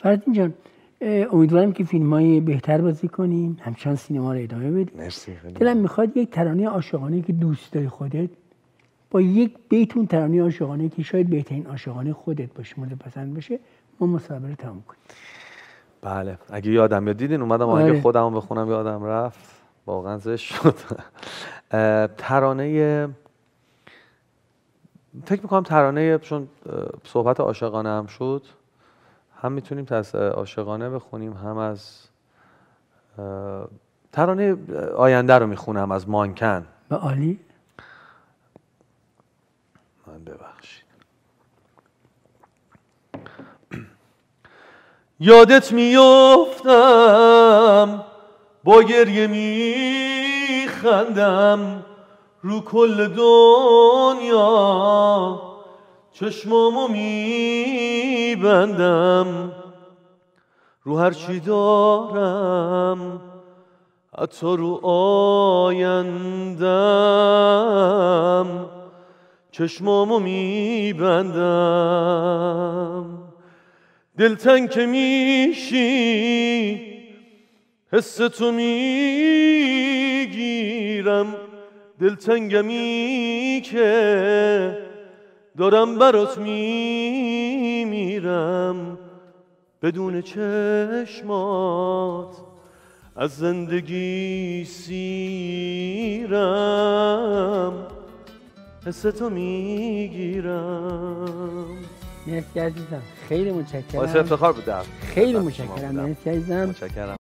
فرزین جان امیدوارم که فیلم‌های بهتر بازی کنیم، همچنان سینما رو ادامه بدیم. مرسی. دلم میخواد یک ترانه عاشقانه که دوست داری خودت با یک بیتون ترانه عاشقانه که شاید بهترین عاشقانه خودت باشه، مورد پسند باشه، ما مصاحبه رو تموم کنیم. بله اگه یادم بیاد، دیدین اومدم آهنگ خودمو بخونم یادم رفت، واقعا زشت شد. ترانه فکر میکنم ترانه، چون صحبت عاشقانه هم شد، هم میتونیم از عاشقانه بخونیم، هم از ترانه آینده رو میخونم از مانکن. با عالی. من ببخشید. یادت میافتم با گریه میخندم رو کل دنیا، چشمامو میبندم رو هر چی دارم، حتی رو آیندم چشمامو میبندم. دلتنگ که میشی حس تو میگیرم، دلتنگمی که دارم برات میمیرم. بدون چشمات از زندگی سیرم، حس تو میگیرم. مرسی عزیزم، خیلی متشکرم. باعث افتخار بودم. خیلی متشکرم. مرسی عزیزم. متشکرم.